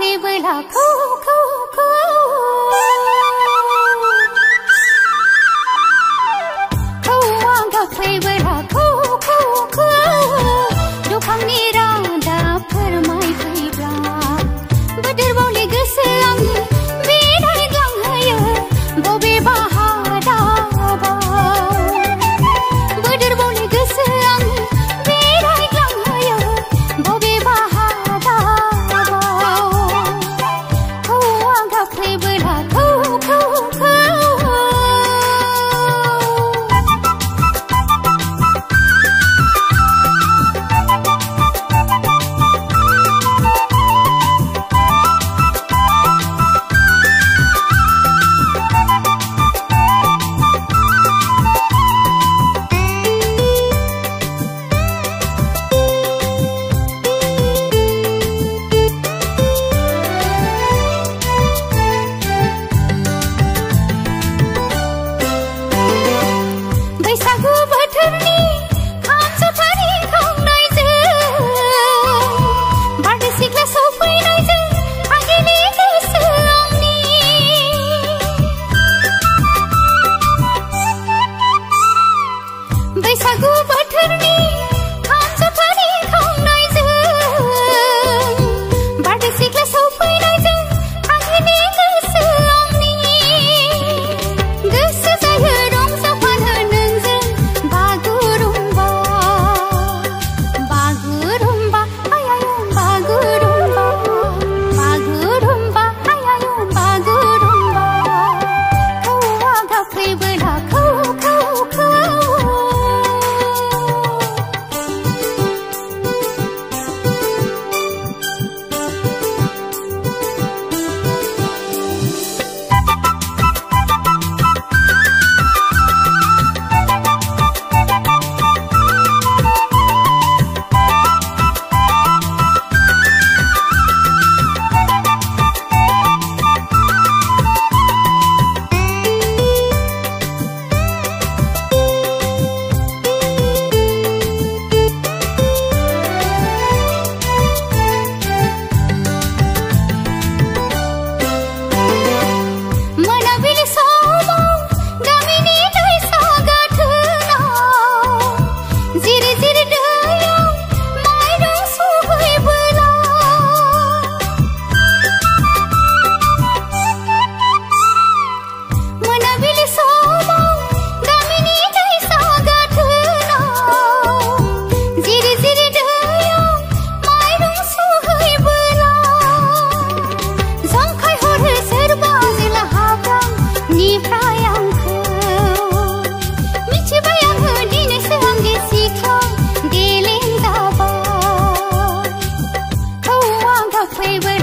गाबफैबोला खौ खौ खौ खौआ गाबफैबोला खौ खौ खौ दंफांनि रादाब फोरमायफैब्ला बोदोर बावले गोसो आंनि बेरायग्लांहोयो बबेबा हादाबाव बोदोर बावले गोसो आंनि बेरायग्लांहोयो बबेबा हादाबाव खौआ गाबफैबोला खौ खौ खौ बैसागु बोथोरनि खाम जथानि खावनायजों बारदै सिख्ला सफैनायजों आगेनि गोसो आंनि बैसागु बोथोरनि खाम जथानि खावनायजों बारदै सिख्ला सफैनायजों आगेनि गोसो आंनि गोसो जायो रंजाफानो नोंजों बागुरुम्बा बागुरुम्बा आयायौ बागुरुम्बा बागुरुम्बा आयायौ बागुरुम्बा खौआ गाबफैबोला खौ खौ खौ मोनाबिलि समाव गामिनि दैसा गाथोनाव जिरि जिरि दैयाव माइरं सहैबोला मोनाबिलि समाव गामिनि दैसा गाथोनाव जिरि जिरि दैयाव माइरं सहैबोला जंखायहरो सोरबा जेला हाब्रांनिफ्राय आंखौ मिथिबाय आङो दिनैसो आंनि सिख्ला देलें जाबाय खौआ गाबफैबोला